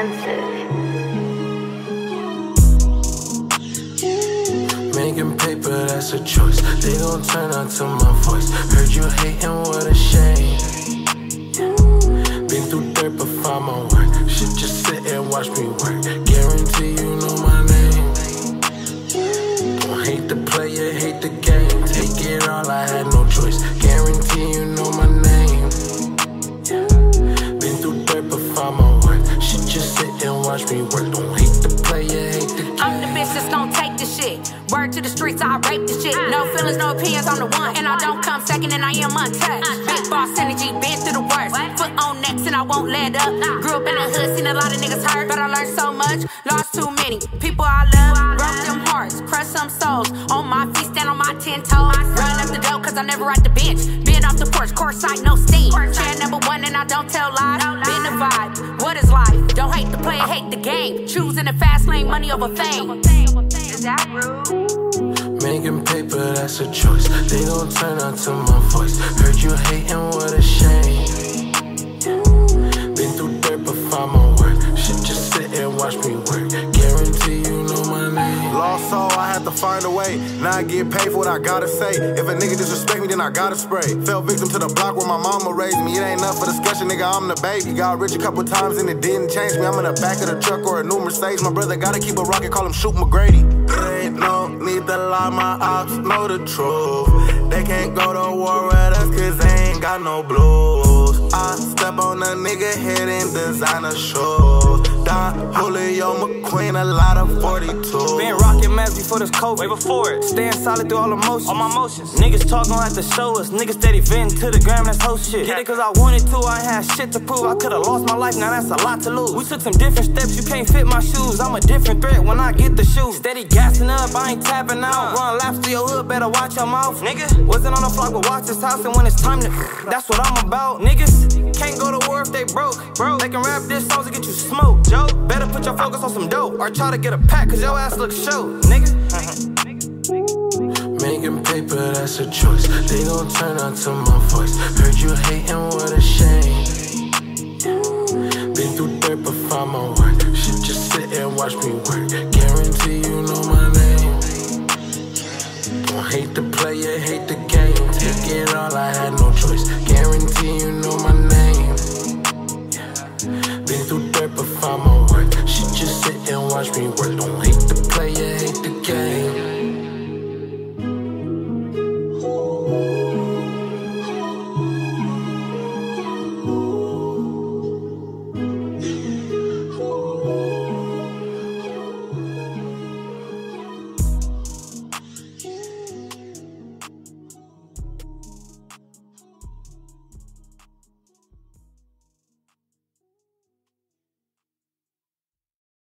expensive. Making paper, that's a choice. They gon' turn on to my voice. Heard you hating, what a shame. Been through dirt, but found my work. Shit, just sit and watch me work. Guarantee you know my name. Don't hate the player, hate the game. Take it all, I had no choice. Guarantee you know my name. Been through dirt, but found my work. Shit, just sit and watch me work. Don't hate the player, hate the game. I'm the bitch that's gon' take the shit. Word to the streets, I rape the shit. No feelings, no opinions, I'm the one. And I don't come second, and I am untouched. Big boss energy, been through the worst. Foot on necks, and I won't let up. Grew up in the hood, seen a lot of niggas hurt. But I learned so much, lost too many. People I love, broke them hearts, crushed some souls. On my feet, stand on my 10 toes. Run up the dough, cause I never ride the bench. Been off the porch, course side, no steam. Chair number one, and I don't tell lies. Been the vibe, what is life? Don't hate the player, hate the game. Choosing the fast lane, money over fame. Is that rude? Making paper, that's a choice. They gon' turn on to my voice. Heard you hating, what a shame. Been through dirt, but found my work. Shit, just sit and watch me work. Guarantee you know my name. Lost soul, I had to find a way. Now I get paid for what I gotta say. If a nigga disrespect me, then I gotta spray. Fell victim to the block where my mama raised me. It ain't enough for discussion, nigga, I'm the baby. Got rich a couple times and it didn't change me. I'm in the back of the truck or a new Mercedes. My brother gotta keep a rocket, call him Shoot McGrady. There ain't no need to lie, my ops know the truth. They can't go to war with us cause they ain't got no blues. I step on a nigga head in designer shoes. Don Julio McQueen, a lot of 42. Been rocking mask before this COVID. Way before it. Staying solid through all emotions. All my emotions. Niggas talk gon' have to show us. Niggas steady venting to the gram, that's whole shit. Get it cause I wanted to, I ain't had shit to prove. I could've lost my life, now that's a lot to lose. We took some different steps, you can't fit my shoes. I'm a different threat when I get the shoes. Steady gassing up, I ain't tapping out. Run laps to your hood, better watch your mouth. Nigga, wasn't on the flock, but watch this house. And when it's time to, that's what I'm about. Niggas can't go to war if they broke. They can rap this songs to get you smoked. Joe, better put your focus on some dope. Or try to get a pack cause your ass looks show, nigga. Making paper, that's a choice. They gon' turn on to my voice. Heard you hating, what a shame. Been through dirt, but found my work. Shit, just sit and watch me work. Guarantee you know my name. Don't hate the player, hate the game. Take it all, I had no choice. Guarantee you know my name. Been through dirt, but found my work. Shit, just sit and watch me work. Don't hate the player,